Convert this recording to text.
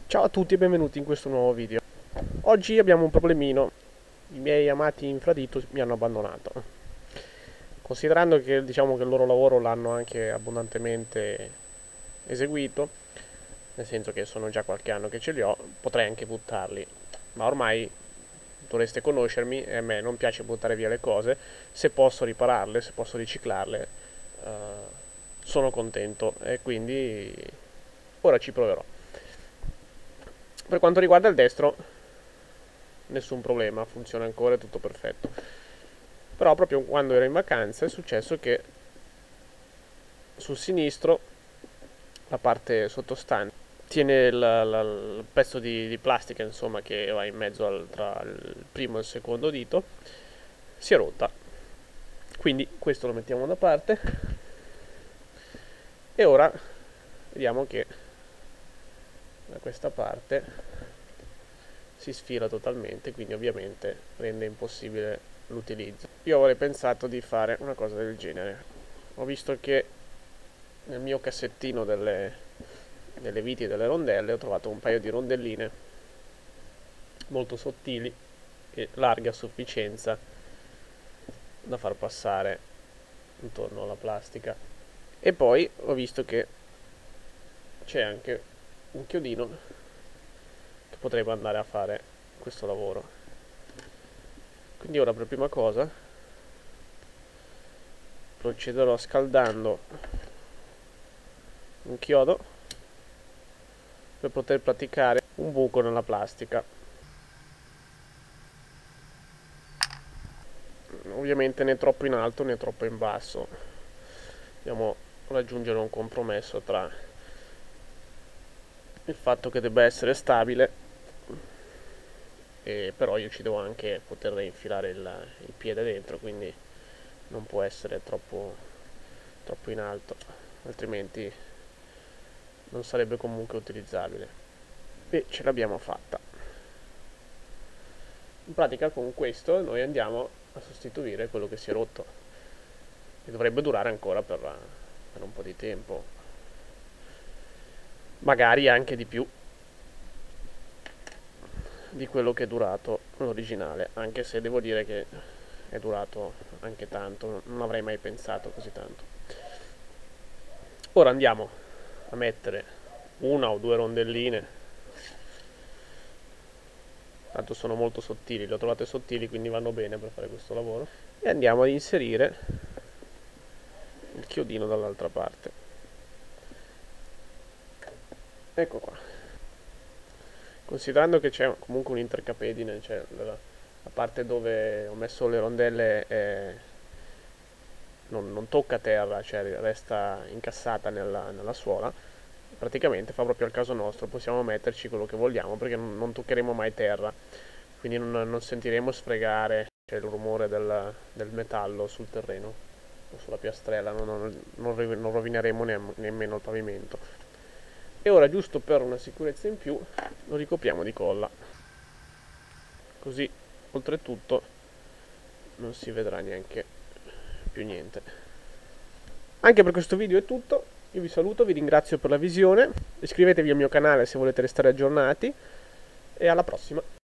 Ciao a tutti e benvenuti in questo nuovo video. Oggi abbiamo un problemino. I miei amati infradito mi hanno abbandonato. Considerando che diciamo che il loro lavoro l'hanno anche abbondantemente eseguito, nel senso che sono già qualche anno che ce li ho, potrei anche buttarli. Ma ormai dovreste conoscermi e a me non piace buttare via le cose. Se posso ripararle, se posso riciclarle, sono contento e quindi ora ci proverò. Per quanto riguarda il destro, nessun problema, funziona ancora, è tutto perfetto. Però proprio quando ero in vacanza è successo che sul sinistro, la parte sottostante, tiene il pezzo di plastica, insomma, che va in mezzo tra il primo e il secondo dito, si è rotta. Quindi questo lo mettiamo da parte e ora vediamo che da questa parte si sfila totalmente, quindi ovviamente rende impossibile l'utilizzo. Io avrei pensato di fare una cosa del genere. Ho visto che nel mio cassettino delle viti e delle rondelle ho trovato un paio di rondelline molto sottili e larghe a sufficienza da far passare intorno alla plastica. E poi ho visto che c'è anche un chiodino che potrebbe andare a fare questo lavoro. Quindi ora per prima cosa procederò scaldando un chiodo per poter praticare un buco nella plastica. Ovviamente né troppo in alto né troppo in basso. Dobbiamo raggiungere un compromesso tra il fatto che debba essere stabile e però io ci devo anche poter infilare il piede dentro, quindi non può essere troppo in alto, altrimenti non sarebbe comunque utilizzabile. E ce l'abbiamo fatta. In pratica con questo noi andiamo a sostituire quello che si è rotto e dovrebbe durare ancora per un po' di tempo, magari anche di più di quello che è durato l'originale, anche se devo dire che è durato anche tanto, non avrei mai pensato così tanto. Ora andiamo a mettere una o due rondelline, tanto sono molto sottili, le ho trovate sottili quindi vanno bene per fare questo lavoro, e andiamo ad inserire il chiodino dall'altra parte. Ecco qua. Considerando che c'è comunque un'intercapedine, cioè la parte dove ho messo le rondelle non tocca terra, cioè resta incassata nella suola, praticamente fa proprio al caso nostro, possiamo metterci quello che vogliamo perché non toccheremo mai terra, quindi non sentiremo sfregare, cioè, il rumore del metallo sul terreno o sulla piastrella, non rovineremo nemmeno il pavimento. E ora, giusto per una sicurezza in più, lo ricopriamo di colla, così oltretutto non si vedrà neanche più niente. Anche per questo video è tutto, io vi saluto, vi ringrazio per la visione, iscrivetevi al mio canale se volete restare aggiornati e alla prossima.